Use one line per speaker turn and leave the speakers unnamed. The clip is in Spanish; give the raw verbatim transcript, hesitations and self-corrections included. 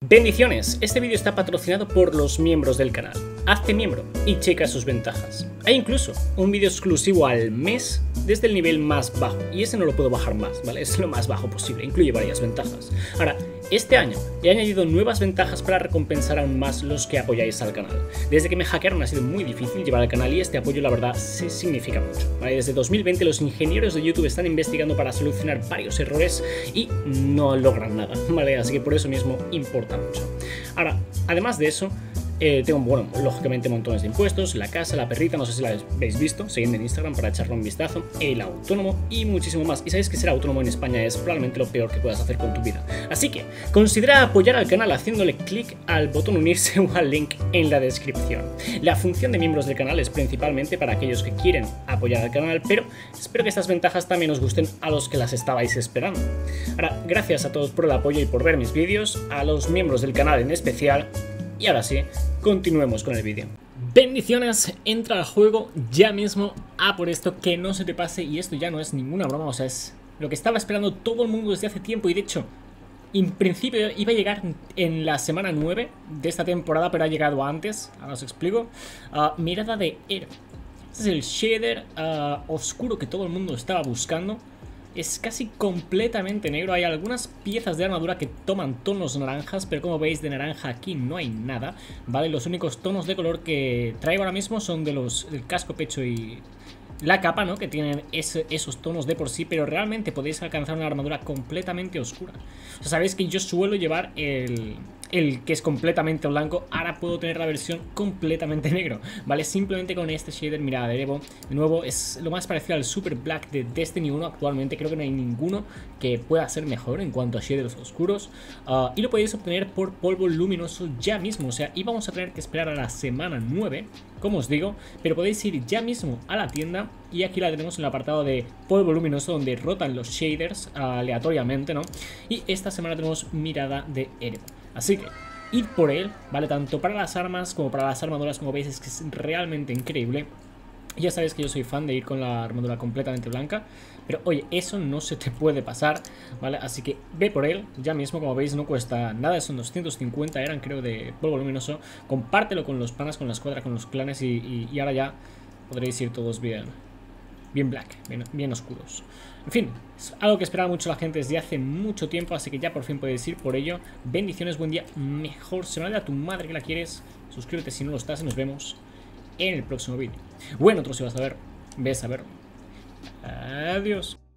Bendiciones, este vídeo está patrocinado por los miembros del canal. Hazte miembro y checa sus ventajas. Hay incluso un vídeo exclusivo al mes desde el nivel más bajo, y ese no lo puedo bajar más, ¿vale? Es lo más bajo posible, incluye varias ventajas. Ahora, este año he añadido nuevas ventajas para recompensar aún más los que apoyáis al canal. Desde que me hackearon ha sido muy difícil llevar al canal y este apoyo la verdad se significa mucho, ¿vale? Desde dos mil veinte los ingenieros de YouTube están investigando para solucionar varios errores y no logran nada, ¿vale? Así que por eso mismo importa mucho. Ahora, además de eso, Eh, tengo, bueno, lógicamente montones de impuestos, la casa, la perrita, no sé si la habéis visto, seguidme en Instagram para echarle un vistazo, el autónomo y muchísimo más. Y sabéis que ser autónomo en España es probablemente lo peor que puedas hacer con tu vida. Así que considera apoyar al canal haciéndole clic al botón unirse o al link en la descripción. La función de miembros del canal es principalmente para aquellos que quieren apoyar al canal, pero espero que estas ventajas también os gusten a los que las estabais esperando. Ahora, gracias a todos por el apoyo y por ver mis vídeos, a los miembros del canal en especial. Y ahora sí, continuemos con el vídeo. Bendiciones, entra al juego ya mismo a por esto, que no se te pase, y esto ya no es ninguna broma, o sea, es lo que estaba esperando todo el mundo desde hace tiempo, y de hecho, en principio iba a llegar en la semana nueve de esta temporada, pero ha llegado antes, ahora os explico. Uh, mirada de héroe. Este es el shader uh, oscuro que todo el mundo estaba buscando. Es casi completamente negro, hay algunas piezas de armadura que toman tonos naranjas, pero como veis de naranja aquí no hay nada, ¿vale? Los únicos tonos de color que traigo ahora mismo son de los del casco, pecho y la capa, ¿no? Que tienen ese, esos tonos de por sí, pero realmente podéis alcanzar una armadura completamente oscura. O sea, sabéis que yo suelo llevar el... el que es completamente blanco, ahora puedo tener la versión completamente negro, ¿vale? Simplemente con este shader, mirad, de Evo, de nuevo, es lo más parecido al Super Black de Destiny uno actualmente, creo que no hay ninguno que pueda ser mejor en cuanto a shaders oscuros, uh, y lo podéis obtener por polvo luminoso ya mismo, o sea, íbamos a tener que esperar a la semana nueve, como os digo, pero podéis ir ya mismo a la tienda, y aquí la tenemos en el apartado de polvo luminoso, donde rotan los shaders uh, aleatoriamente, ¿no? Y esta semana tenemos mirada de Evo. Así que, id por él, ¿vale? Tanto para las armas como para las armaduras, como veis, es que es realmente increíble. Ya sabéis que yo soy fan de ir con la armadura completamente blanca, pero oye, eso no se te puede pasar, ¿vale? Así que ve por él, ya mismo, como veis, no cuesta nada, son doscientos cincuenta, eran creo de polvo luminoso. Compártelo con los panas, con la escuadra, con los clanes y, y, y ahora ya podréis ir todos bien, bien black, bien, bien oscuros. En fin, es algo que esperaba mucho la gente desde hace mucho tiempo, así que ya por fin podéis ir por ello. Bendiciones, buen día, mejor semana a tu madre que la quieres. Suscríbete si no lo estás y nos vemos en el próximo vídeo. Bueno, otro si vas a ver, ves a ver. Adiós.